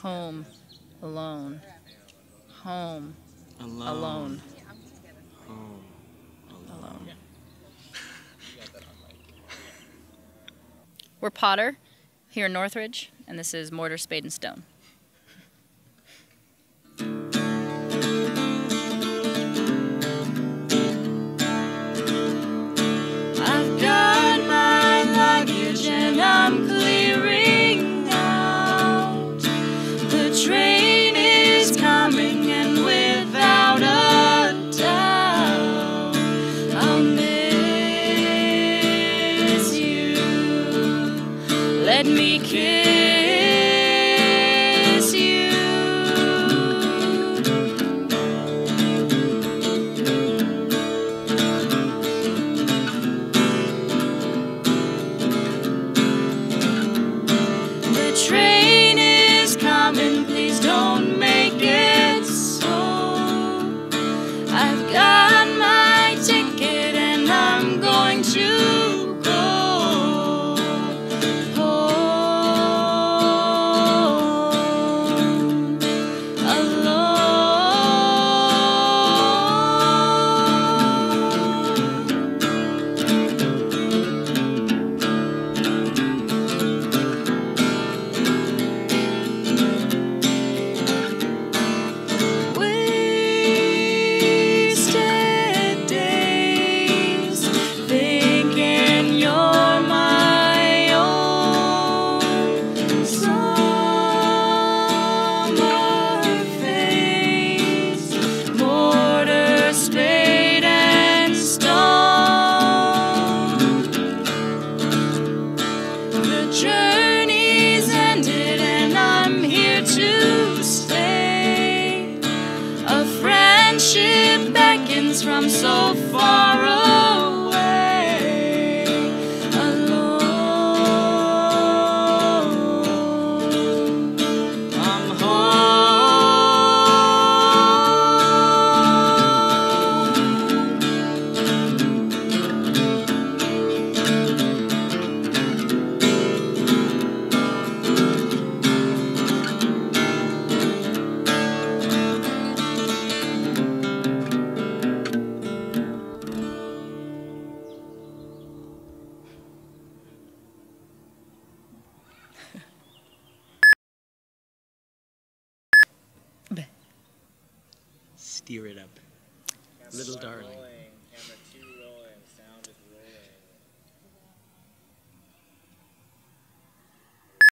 Home. Alone. Home. Alone. Home. Alone. We're Potter here in Northridge, and this is Mortar, Spade, and Stone. I've got my luggage and I'm clearing out. The train is coming and without a doubt I'll miss you. Let me kiss you. The train is coming, please don't make it slow. I've got my ticket and I'm going to go home alone. Wasted days thinking you're my own. Summer face, mortar, spade, and stone. The journey's ended and I'm here to stay. A friendship beckons from so far away. Alone, I'm Steer it up. Little darling.